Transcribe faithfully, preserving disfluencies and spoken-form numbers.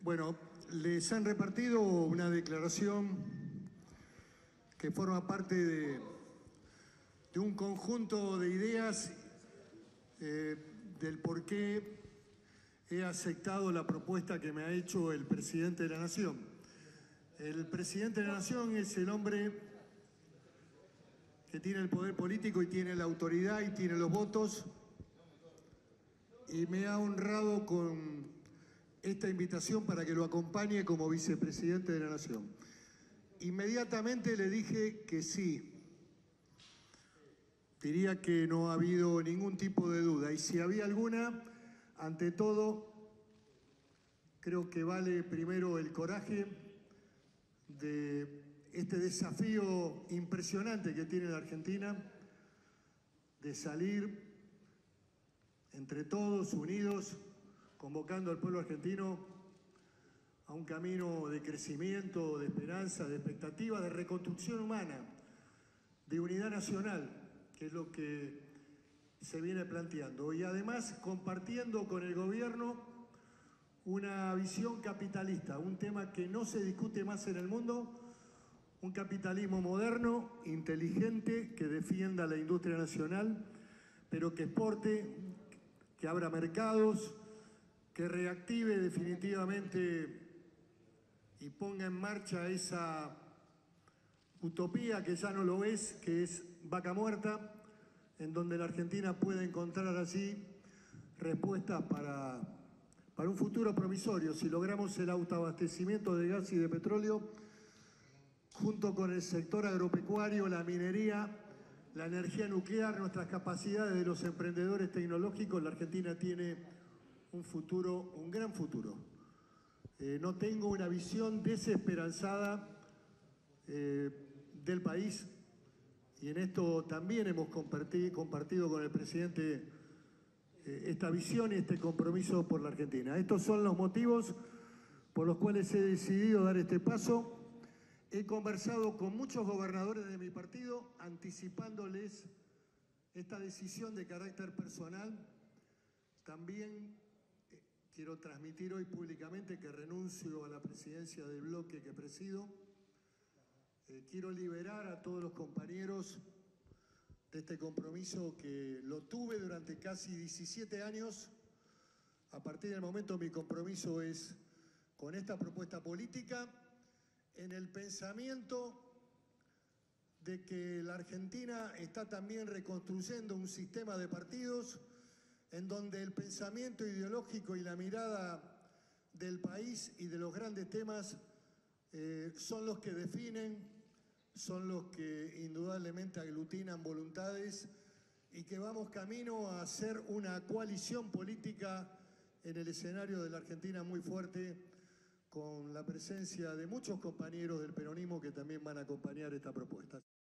Bueno, les han repartido una declaración que forma parte de, de un conjunto de ideas eh, del por qué he aceptado la propuesta que me ha hecho el presidente de la Nación. El presidente de la Nación es el hombre que tiene el poder político y tiene la autoridad y tiene los votos, y me ha honrado con esta invitación para que lo acompañe como vicepresidente de la Nación. Inmediatamente le dije que sí. Diría que no ha habido ningún tipo de duda, y si había alguna, ante todo, creo que vale primero el coraje de este desafío impresionante que tiene la Argentina de salir entre todos unidos, convocando al pueblo argentino a un camino de crecimiento, de esperanza, de expectativa, de reconstrucción humana, de unidad nacional, que es lo que se viene planteando. Y además compartiendo con el gobierno una visión capitalista, un tema que no se discute más en el mundo, un capitalismo moderno, inteligente, que defienda la industria nacional, pero que exporte, que abra mercados, que reactive definitivamente y ponga en marcha esa utopía que ya no lo es, que es vaca muerta, en donde la Argentina puede encontrar así respuestas para, para un futuro promisorio. Si logramos el autoabastecimiento de gas y de petróleo, junto con el sector agropecuario, la minería, la energía nuclear, nuestras capacidades de los emprendedores tecnológicos, la Argentina tiene un futuro, un gran futuro. Eh, no tengo una visión desesperanzada eh, del país, y en esto también hemos compartido, compartido con el presidente eh, esta visión y este compromiso por la Argentina. Estos son los motivos por los cuales he decidido dar este paso. He conversado con muchos gobernadores de mi partido, anticipándoles esta decisión de carácter personal. También eh, quiero transmitir hoy públicamente que renuncio a la presidencia del bloque que presido. Eh, quiero liberar a todos los compañeros de este compromiso que lo tuve durante casi diecisiete años. A partir del momento mi compromiso es con esta propuesta política, en el pensamiento de que la Argentina está también reconstruyendo un sistema de partidos en donde el pensamiento ideológico y la mirada del país y de los grandes temas eh, son los que definen, son los que indudablemente aglutinan voluntades, y que vamos camino a hacer una coalición política en el escenario de la Argentina muy fuerte, con la presencia de muchos compañeros del peronismo que también van a acompañar esta propuesta.